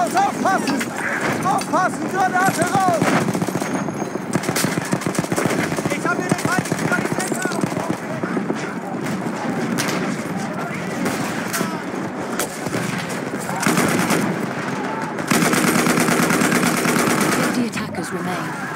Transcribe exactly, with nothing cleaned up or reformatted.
raus! Aufpassen! Aufpassen! Granate raus! Ich habe hier den feindlichen Sanitäter! The attackers remain.